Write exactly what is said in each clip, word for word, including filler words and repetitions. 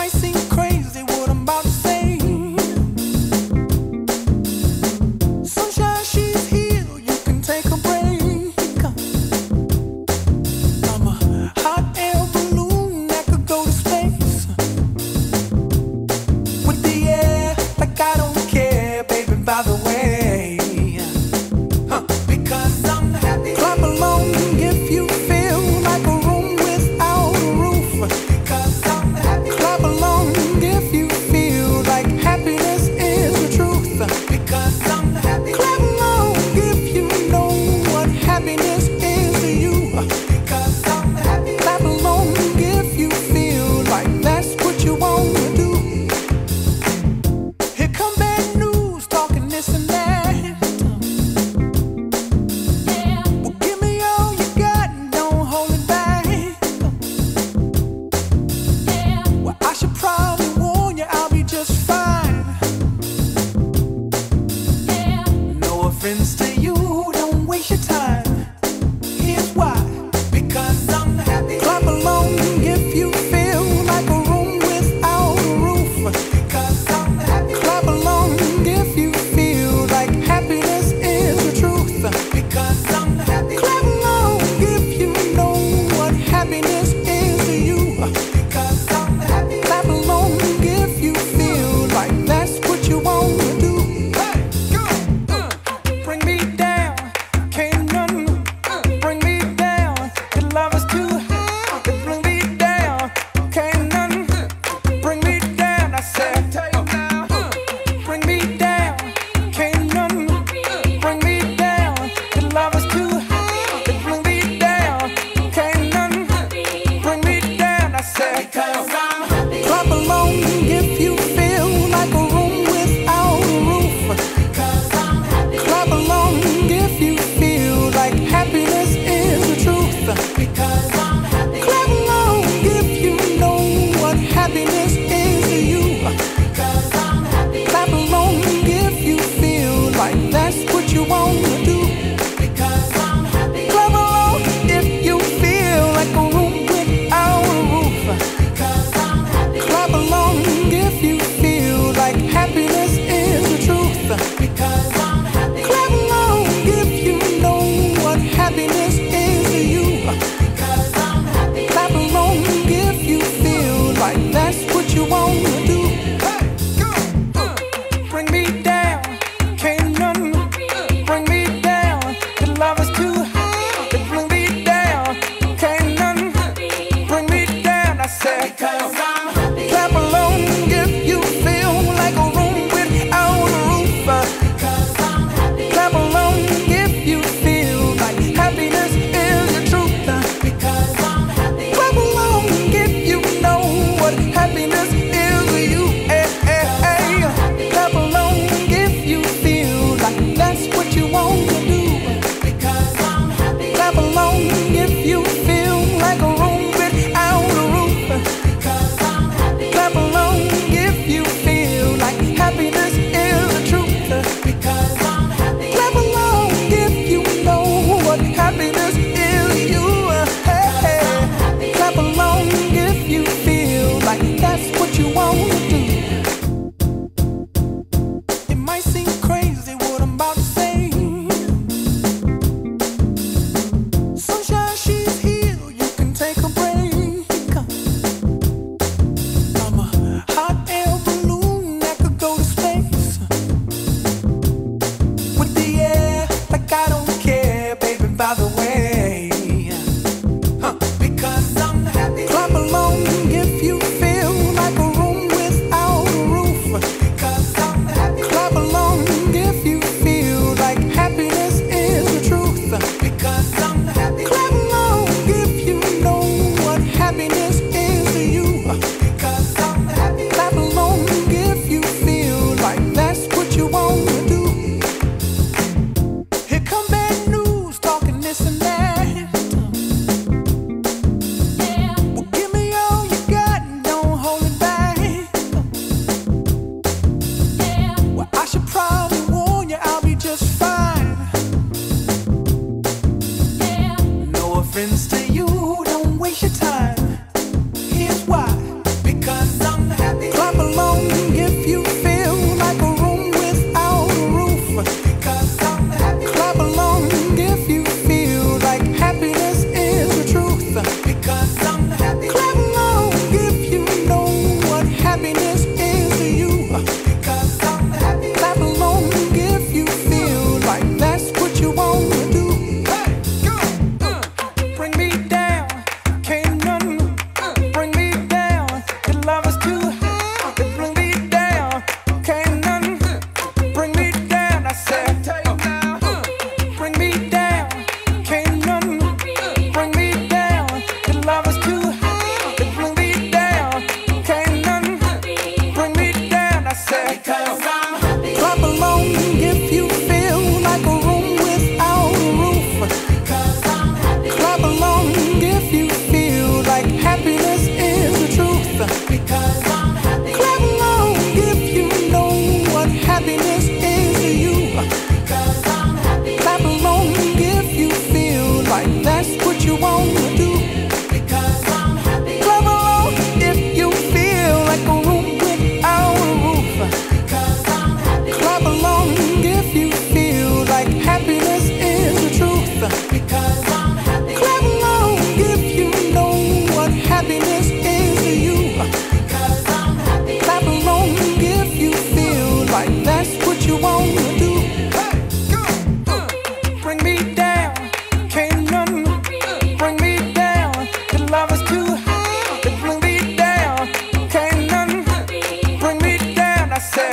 friends to you, don't waste your time. Here's why, because I'm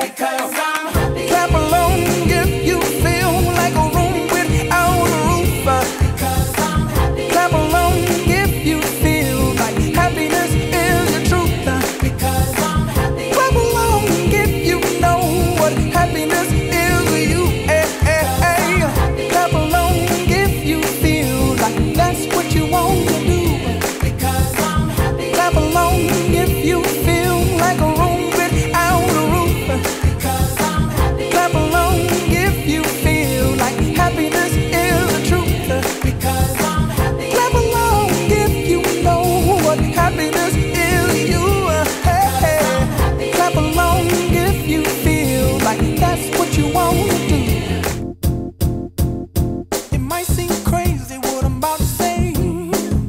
because I'm happy. Clap along if you feel like a room without a roof. Because I'm happy. Clap along if you feel like happiness is the truth. Because I'm happy. Clap along if you know what happiness is to you. Hey, hey, hey. Clap along if you feel like that's what you want to do. Because I'm happy. Clap along if you feel like a room without a roof. Because I'm happy. Clap along if you feel like happiness is the truth. Because I'm happy. Clap along if you know what happiness is to you. Hey, hey. Clap along if you feel like that's what you want to do. It might seem crazy what I'm about to say,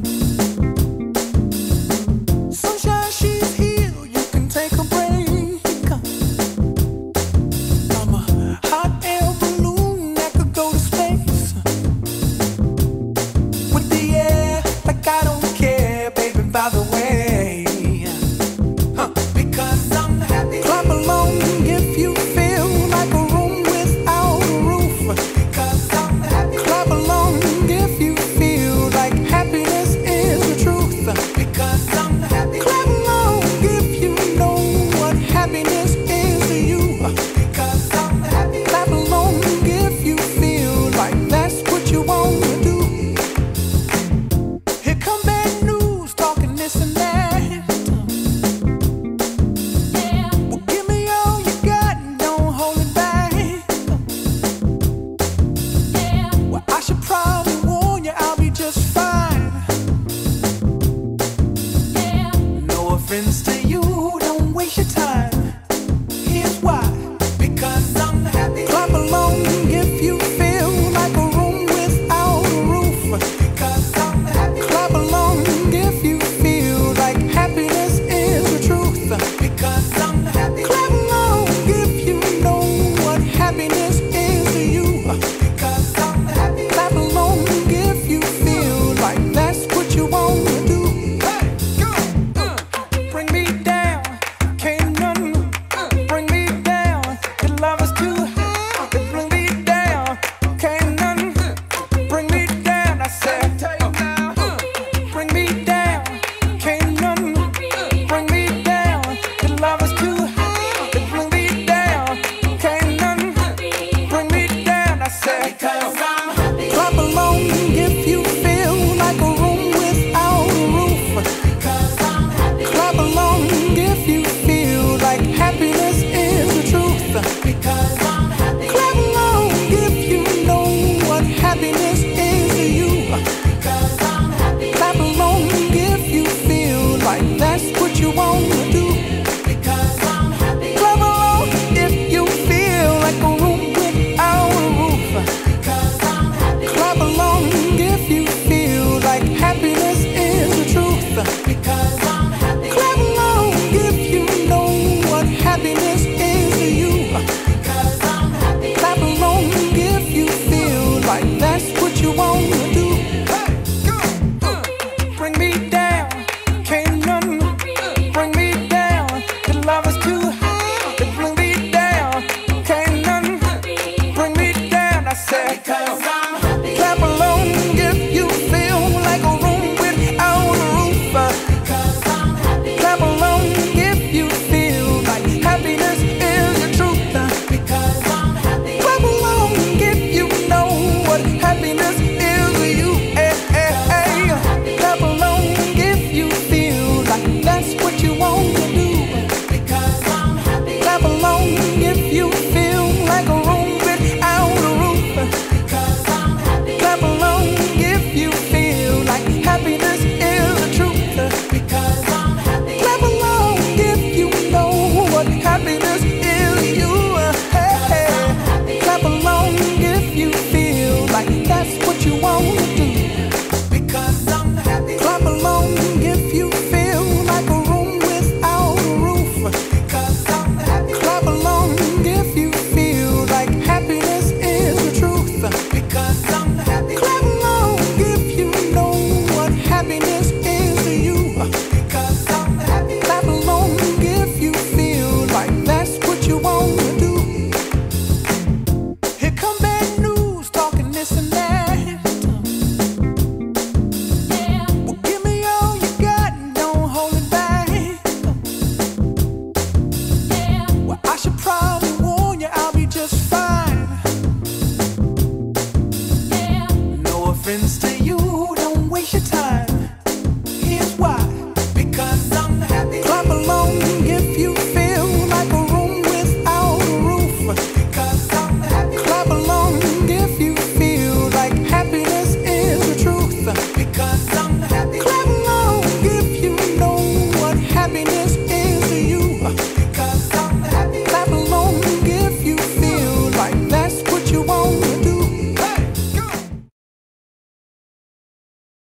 happens to you, don't waste your